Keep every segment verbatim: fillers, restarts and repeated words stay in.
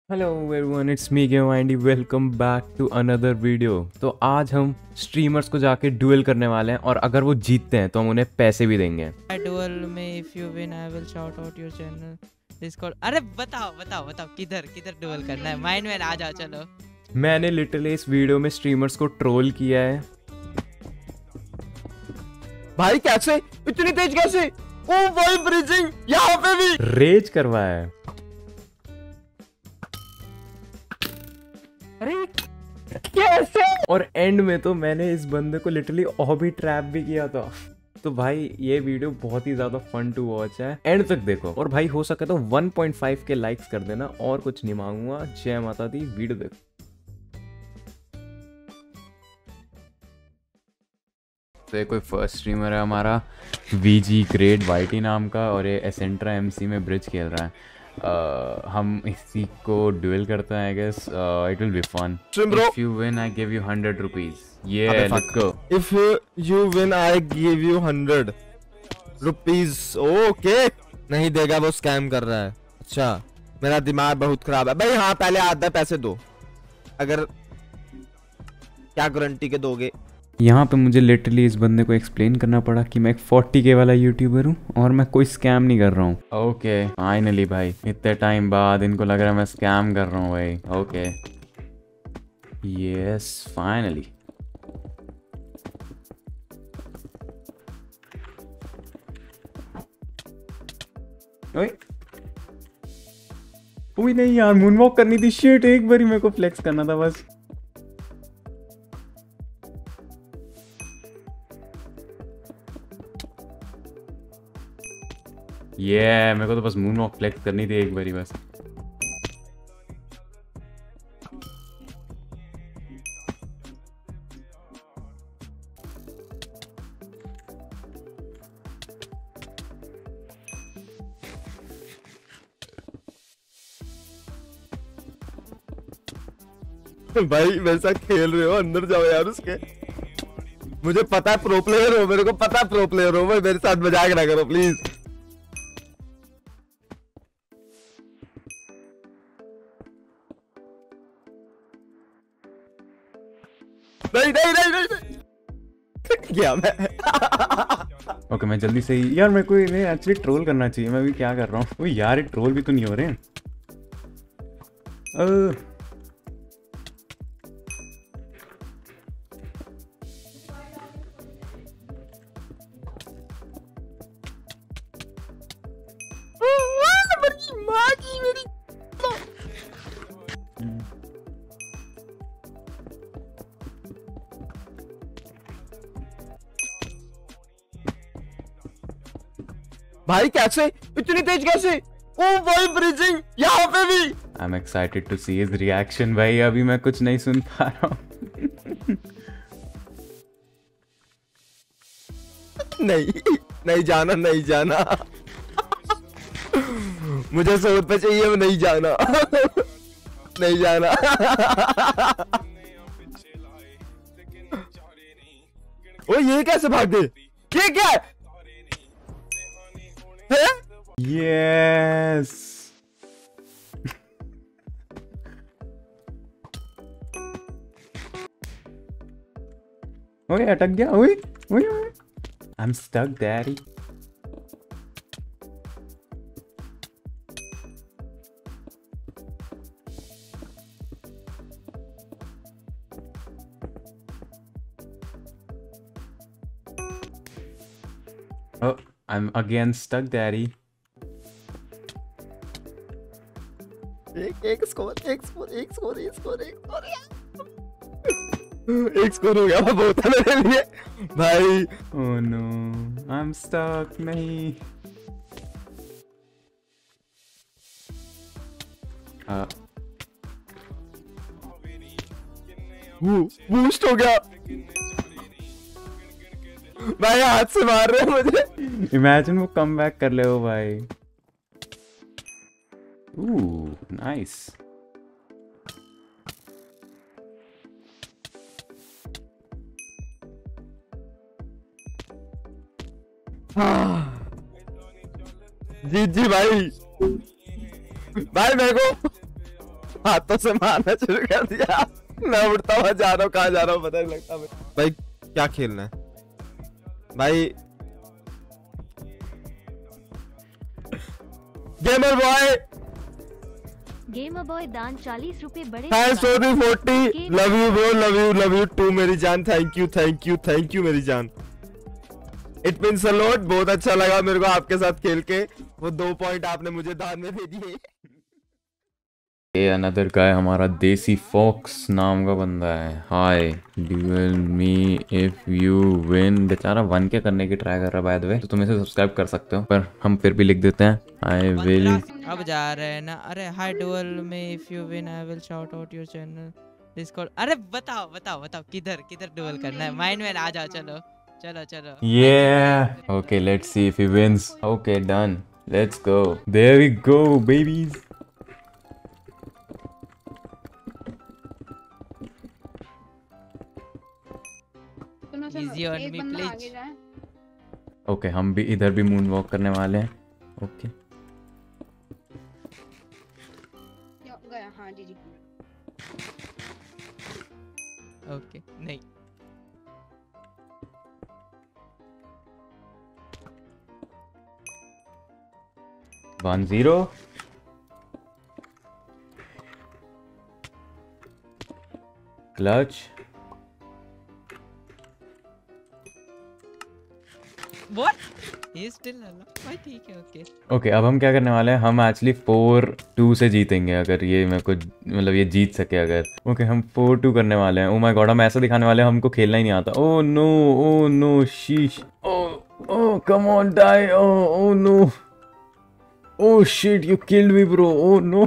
Hello everyone, it's me Game Andy. Welcome back to another video. तो आज हम streamers को जाके डुएल करने वाले हैं और अगर वो जीतते हैं तो हम उन्हें पैसे भी देंगे। Duel me if you win I will shout out your channel Discord. अरे बताओ बताओ बताओ किधर किधर डुएल करना है? माइंड में आ जाओ। चलो, मैंने लिटरली इस वीडियो में स्ट्रीमर्स को ट्रोल किया है। भाई कैसे इतनी तेज कैसे? ओ भाई ब्रिजिंग यहाँ पे भी रेज करवाया है। अरे कैसे? और एंड में तो मैंने इस बंदे को लिटरली ऑबी ट्रैप भी किया था। तो भाई ये वीडियो बहुत ही ज्यादा फन टू वॉच है, एंड तक देखो। और भाई हो सके तो वन पॉइंट फाइव के लाइक्स कर देना, और कुछ नहीं मांगूंगा। जय माता दी। वीडियो देखो। तो ये कोई फर्स्ट स्ट्रीमर है हमारा, वीजी ग्रेट वाइटी नाम का, और ये एसेंट्रा एमसी में ब्रिज खेल रहा है। Uh, हम इसी को ड्यूल करते हैं। I guess it will be fun. If you win I give you hundred rupees. ये let's go. If you win I give you hundred rupees. Okay, नहीं देगा, वो स्कैम कर रहा है। अच्छा, मेरा दिमाग बहुत खराब है भाई। हाँ, पहले आधा पैसे दो। अगर क्या गारंटी के दोगे? यहाँ पे मुझे लिटरली इस बंदे को एक्सप्लेन करना पड़ा कि मैं एक फोर्टी के वाला यूट्यूबर हूँ और मैं कोई स्कैम नहीं कर रहा हूँ। ओके फाइनली भाई, इतने टाइम बाद इनको लग रहा है मैं स्कैम कर रहा हूँ भाई। Okay yes finally. ओए ओए नहीं यार, मूनवॉक करनी थी। शिट, एक बारी मेरे को फ्लेक्स करना था बस। ये yeah, मेरे को तो बस मून वॉक फ्लेक्स करनी थी एक बारी बस। भाई वैसा खेल रहे हो, अंदर जाओ यार उसके। मुझे पता है प्रो प्लेयर हो, मेरे को पता है प्रो प्लेयर हो भाई। मेरे साथ मजाक ना करो प्लीज। नहीं नहीं नहीं नहीं, नहीं। क्या मैं ओके okay, मैं जल्दी से ही यार, मेरे को इन्हें एक्चुअली ट्रोल करना चाहिए। मैं भी क्या कर रहा हूँ यार, ये ट्रोल भी तो नहीं हो रहे हैं। uh, माँ की मेरी। भाई कैसे इतनी तेज कैसे? ओ भाई ब्रिजिंग यहाँ पे भी। I am excited to see his reaction. भाई अभी मैं कुछ नहीं सुन पा रहा हूँ। नहीं नहीं जाना, नहीं जाना। मुझे सौ रुपए चाहिए, वो नहीं जाना। नहीं जाना। ओ ये कैसे भाग गए? ये क्या है? यस ओए अटक गया। ओए ओए ओए I am stuck daddy. Oh, I'm again stuck, Daddy. एक एक स्कोर, एक स्कोर, एक स्कोर, एक स्कोर, एक स्कोर, एक स्कोर हो गया। बहुत है मेरे लिए भाई। Oh no, I'm stuck. नहीं। हाँ। बूस्ट हो गया भाई। हाथ से मार रहे हैं मुझे। इमेजिन वो कम बैक कर ले हो भाई। Ooh, nice. जी जी भाई। भाई मेरे को हाथों से मारना शुरू कर दिया। मैं उड़ता हुआ जा रहा हूँ, कहाँ जा रहा हूँ पता नहीं लगता भाई। क्या खेलना है भाई? गेमर बॉय, गेमर बॉय दान चालीस रुपए बड़े thanks for the forty. Love you bro, love you love you too मेरी जान। Thank you thank you thank you मेरी जान। It means a lot. बहुत अच्छा लगा मेरे को आपके साथ खेल के। वो दो पॉइंट आपने मुझे दान में दे दिए। ये अनदर गाय हमारा देसी फॉक्स नाम का बंदा है। Hi duel me if you win. बेचारा वन के करने की ट्राई कर रहा है बाय द वे, तो तुम इसे सब्सक्राइब कर सकते हो, पर हम फिर भी लिख देते हैं आई विल। अब जा रहे हैं ना। अरे hi duel me if you win I will shout out your channel Discord. अरे बताओ बताओ बताओ किधर किधर डुअल करना है? माइंड में आ जाओ। चलो चलो चलो। Yeah. Okay, let's see if he wins. Okay, done. Let's go. There we go, babies. Easy on me, please. Okay, हम भी इधर भी मून वॉक करने वाले हैं। Okay. गया हाँ जी जी। ओके नहीं। One zero. Clutch. What? He is still alive. भाई ठीक है ओके। ओके, अब हम क्या करने वाले हैं? हम एक्चुअली फोर टू से जीतेंगे अगर ये मेरे को मतलब ये जीत सके अगर। ओके okay, हम फोर टू करने वाले हैं। ओ माय गॉड, हम ऐसा दिखाने वाले हैं हमको खेलना ही नहीं आता। Oh no oh no sheesh. Oh oh come on die. Oh oh no. Oh shit, you killed me, bro. Oh no.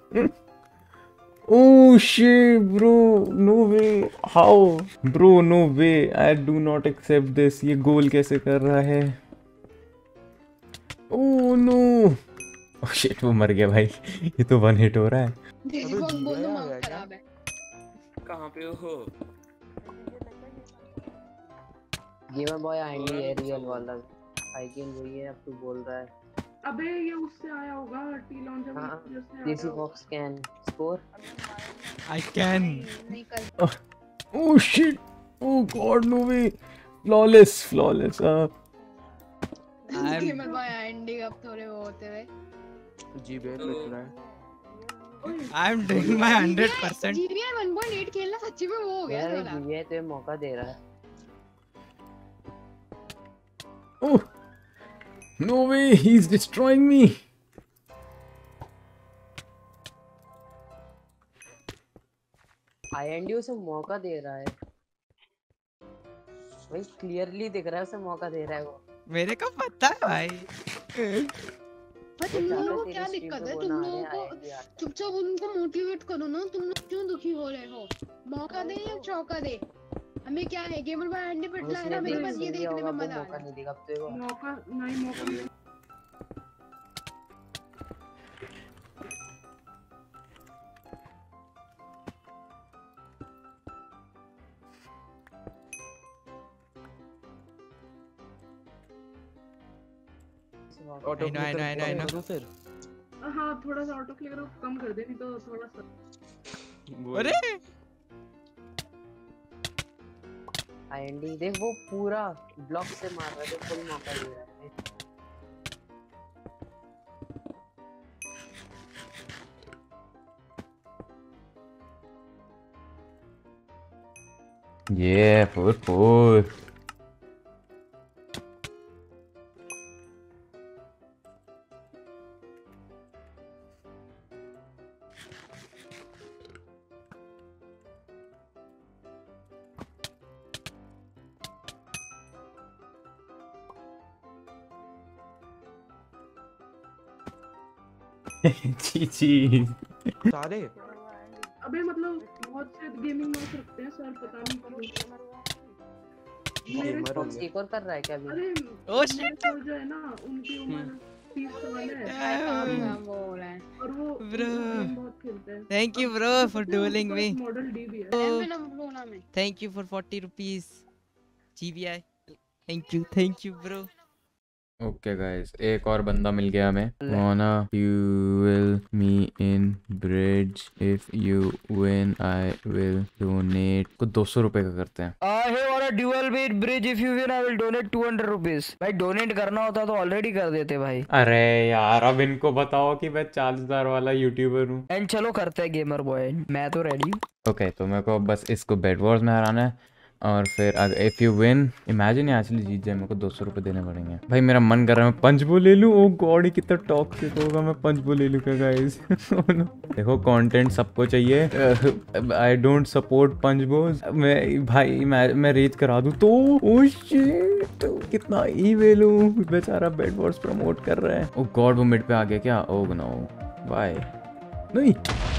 Oh shit, bro. No way. How? Bro, no way. I do not accept this. ये गोल कैसे कर रहा है? Oh no. Oh shit, वो मर गया भाई। ये तो वन हिट हो रहा है। देखो बोल दो माउस खराब है। कहाँ पे हो? गेमर बॉय आएंगे ये रियल वाला आइकन वही है। अब तू बोल रहा है। अबे ये उससे आया होगा टी लॉन्चर हाँ, जिससे desi fox can score. I can. नहीं कर। Oh shit. Oh god, no way. Flawless, flawless. Uh, I'm- gamer boy ending अब थोड़े वो होते हुए। जी बेट लग रहा है। I'm doing my hundred percent. GBI one point eight खेलना सच्ची में वो हो गया यार थोड़ा। ये तो मौका दे रहा है। oh. No way, he's destroying me. IND उसे मौका दे रहा है भाई। क्लियरली दिख रहा है उसे मौका दे रहा है वो। मेरे को पता है भाई। भाई तुम लोगों को क्या दिक्कत है? तुम लोगों को चुपचाप उनको मोटिवेट करो ना। तुम लोग क्यों दुखी हो रहे हो? मौका दे या चौका दे, हमें क्या है? गेमर बॉय एंडी पे ला रहा है, मेरे पास ये देखने में मजा आ मौका रहा है। नहीं देगा अब तो वो। मौका नहीं मौका नहीं। Auto I know, I know, I know, I know. करूँ फिर? हाँ थोड़ा सा ऑटो क्लिक कम कर दे, नहीं तो थोड़ा सा। अरे आईएनडी देख वो पूरा ब्लॉक से मार रहा है। फुल मौका दे रहा है। Yeah, four four. Chichi. सारे अबे मतलब बहुत से गेमिंग माउस रखते हैं सर, पता नहीं क्यों। मेरे फॉक्स एक और कर रहा है क्या अभी? अरे Oh, shit. मेरे सर जो है ना उनकी उम्र तीस साल है काम काम वो हो रहा है। और वो Bro. गेम बहुत खेलते हैं। Thank you bro for dueling me. Model D भी है। मैं ना रोना में। Thank you for forty rupees. G B I. Thank you, thank you bro. Okay guys, एक और बंदा मिल गया हमें। Wanna duel me in bridge, if you win I will donate. को दो सौ रुपए का करते हैं। हे वाला duel with bridge, if you win I will donate two hundred rupees. भाई डोनेट करना होता तो ऑलरेडी कर देते भाई। अरे यार, अब इनको बताओ कि मैं चालीस हजार वाला यूट्यूबर हूँ। एंड चलो करते हैं गेमर बॉय, मैं तो रेडी हूँ। ओके, तो मेरे को बस इसको बेड वॉर्स में हराना है, और फिर अगर if you win, imagine actually जीत जाए, मेरे को दो सौ रुपये देने पड़ेंगे। भाई मेरा मन कर रहा है मैं पंचबो ले लूँ। ओ गॉड, कितना टॉक्सिक होगा, मैं पंचबो ले लूँ क्या गाइस? देखो कंटेंट सबको चाहिए। आई डोंट सपोर्ट पंचबोज। मैं भाई मैं मैं रेज करा दूँ तो ओ शिट, तो कितना ईविल हूँ। बेचारा बेड वॉर्स प्रमोट कर रहा है। ओ गॉड, वो मिड पे आ गया क्या? Oh no, bye. नहीं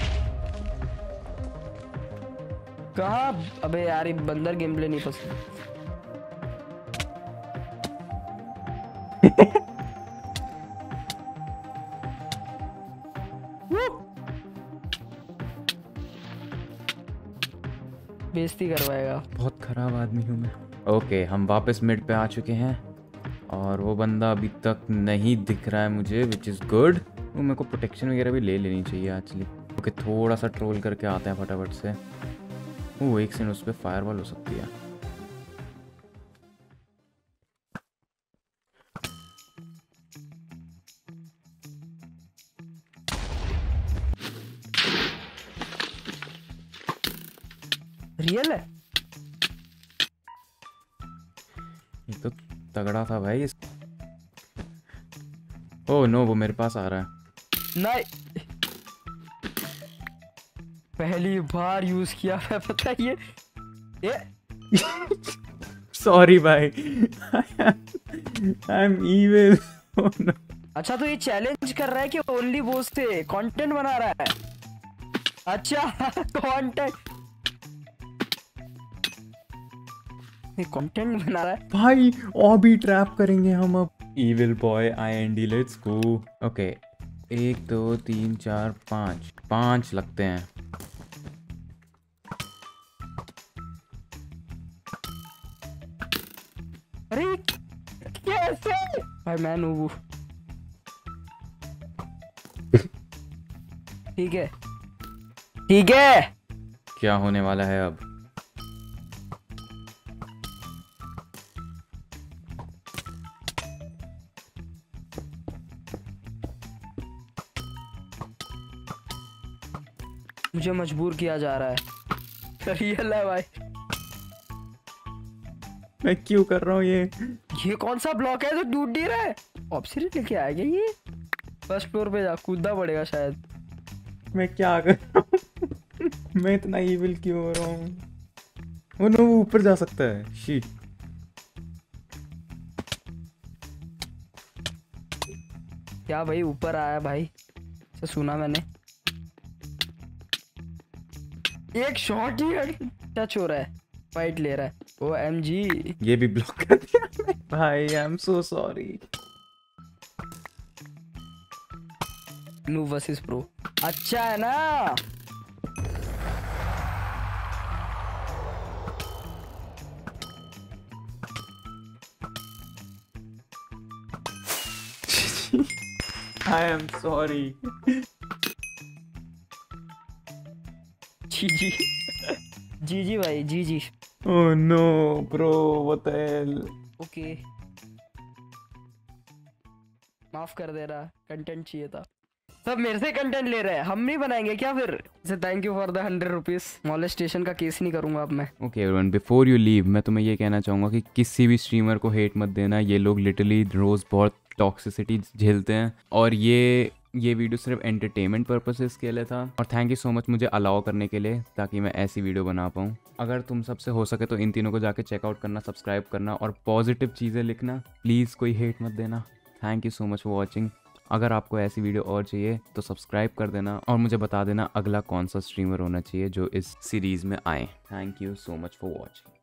कहा? अबे यार, ये बंदर गेम प्ले नहीं पसंद। बेइज्जती करवाएगा। बहुत खराब आदमी हूँ मैं। ओके, हम वापस मिड पे आ चुके हैं, और वो बंदा अभी तक नहीं दिख रहा है मुझे, विच इज़ गुड। वो मेरे को प्रोटेक्शन वगैरह भी ले लेनी चाहिए एक्चुअली। ओके, थोड़ा सा ट्रोल करके आते हैं फटाफट से। वो एक सेकंड, उस पर फायरवॉल हो सकती है। रियल है ये तो तगड़ा था भाई। ओह नो, वो मेरे पास आ रहा है। नहीं, पहली बार यूज किया है, पता है ये ये सॉरी भाई, आई एम इविल। अच्छा, तो ये चैलेंज कर रहा है कि ओनली बोस से कंटेंट बना रहा है? अच्छा कंटेंट, ये कंटेंट बना रहा है भाई। और भी ट्रैप करेंगे हम अब। Evil boy I N D, let's go. Okay, एक दो तीन चार पाँच, पाँच लगते हैं। अरे कैसे भाई, मैं नूबू। ठीक है ठीक है, क्या होने वाला है अब? मुझे मजबूर किया जा रहा है। रियल है भाई। मैं क्यों कर रहा हूँ ये? ये कौन सा ब्लॉक है जो टूट नहीं रहा है? ऑब्सीडियन लेके आ गया ये। फर्स्ट फ्लोर पे जा, कूदना पड़ेगा शायद। मैं क्या कर रहा हूँ? मैं इतना इविल क्यों हो रहा हूँ? वो नो, वो ऊपर जा सकता है। शी, क्या भाई ऊपर आया भाई? से सुना मैंने। एक शॉट ही टच हो रहा है, फाइट ले रहा है। ओ एम जी, ये भी ब्लॉक कर दिया भाई। I am so sorry. Noob versus pro, अच्छा है ना? I am sorry. जी जी जी जी भाई, जी जी। Oh no bro, what the hell. Okay, माफ कर दे रहा, कंटेंट चाहिए था। सब मेरे से कंटेंट ले रहे हैं, हम नहीं बनाएंगे क्या फिर? Thank you for the hundred rupees. Molestation का केस नहीं करूंगा अब मैं। Okay everyone, before you leave, मैं तुम्हें ये कहना चाहूँगा कि किसी भी स्ट्रीमर को हेट मत देना। ये लोग लिटरली रोज़ बहुत टॉक्सिसिटी झेलते हैं, और ये ये वीडियो सिर्फ एंटरटेनमेंट पर्पसेस के लिए था। और थैंक यू सो मच मुझे अलाउ करने के लिए, ताकि मैं ऐसी वीडियो बना पाऊँ। अगर तुम सबसे हो सके तो इन तीनों को जाके चेकआउट करना, सब्सक्राइब करना, और पॉजिटिव चीज़ें लिखना। प्लीज़ कोई हेट मत देना। Thank you so much for watching. अगर आपको ऐसी वीडियो और चाहिए तो सब्सक्राइब कर देना, और मुझे बता देना अगला कौन सा स्ट्रीमर होना चाहिए जो इस सीरीज़ में आए। Thank you so much for watching.